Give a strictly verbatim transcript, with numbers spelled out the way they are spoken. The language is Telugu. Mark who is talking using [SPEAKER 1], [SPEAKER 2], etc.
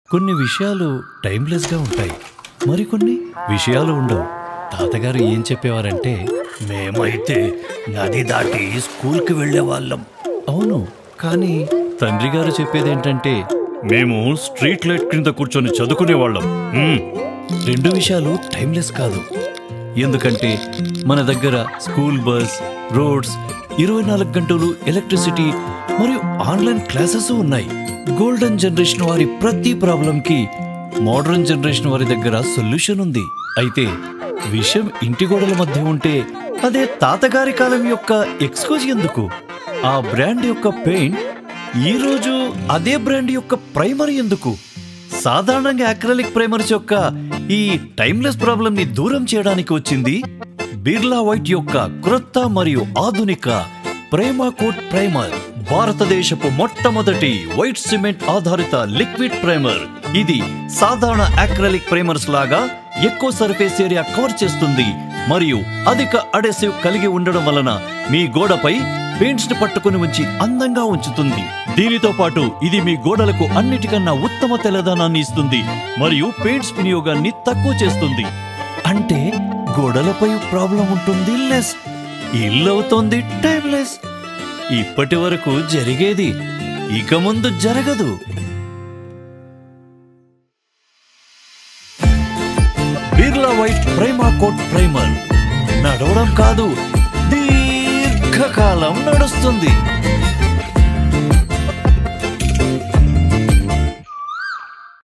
[SPEAKER 1] కొన్ని విషయాలు టైమ్లెస్గా ఉంటాయి, మరికొన్ని విషయాలు ఉండవు. తాతగారు ఏం చెప్పేవారంటే,
[SPEAKER 2] మేమైతే నది దాటి స్కూల్కి వెళ్ళేవాళ్ళం.
[SPEAKER 1] అవును, కానీ తండ్రి గారు చెప్పేదేంటంటే,
[SPEAKER 2] మేము స్ట్రీట్ లైట్ క్రింద కూర్చొని చదువుకునేవాళ్ళం.
[SPEAKER 1] రెండు విషయాలు టైమ్లెస్ కాదు. ఎందుకంటే మన దగ్గర స్కూల్ బస్, రోడ్స్, ఇరవై నాలుగు గంటలు ఎలక్ట్రిసిటీ మరియు ఆన్లైన్ క్లాసెస్ ఉన్నాయి. గోల్డెన్ జనరేషన్ వారి ప్రతి ప్రాబ్లంకి మోడర్న్ జనరేషన్ వారి దగ్గర సొల్యూషన్ ఉంది. అయితే విషయం ఇంటి గోడల మధ్య ఉంటే అదే తాతగారి కాలం యొక్క ఎక్స్క్యూజ్ ఎందుకు? ఆ బ్రాండ్ యొక్క పెయింట్ ఈ రోజు అదే బ్రాండ్ యొక్క ప్రైమర్ ఎందుకు? సాధారణంగా అక్రిలిక్ ప్రైమర్స్ యొక్క ఈ టైమ్లెస్ ప్రాబ్లం ని దూరం చేయడానికి వచ్చింది బిర్లా వైట్ యొక్క క్రొత్త మరియు ఆధునిక ప్రైమా కోట్ ప్రైమర్. భారతదేశపు మొట్టమొదటి వైట్ సిమెంట్ ఆధారిత లిక్విడ్ ప్రైమర్. ఇది సాధారణ అక్రిలిక్ ప్రైమర్స్ లాగా ఎక్కువ సర్ఫేస్ ఏరియా కవర్ చేస్తుంది మరియు అధిక అడెసివ్ కలిగి ఉండడం వలన మీ గోడపై పెయింట్స్ ని పట్టుకుని ఉంచి అందంగా ఉంచుతుంది. దీనితో పాటు ఇది మీ గోడలకు అన్నిటికన్నా ఉత్తమ తెల్లదనాన్ని ఇస్తుంది మరియు పెయింట్స్ వినియోగాన్ని తక్కువ చేస్తుంది. అంటే గోడలపై ప్రాబ్లం ఉంటుంది లెస్, ఇల్లు అవుతుంది టైమ్లెస్. ఇప్పటి వరకు జరిగేది ఇక ముందు జరగదు. Birla white prima coat primer నడవడం కాదు, దీర్ఘకాలం నడుస్తుంది.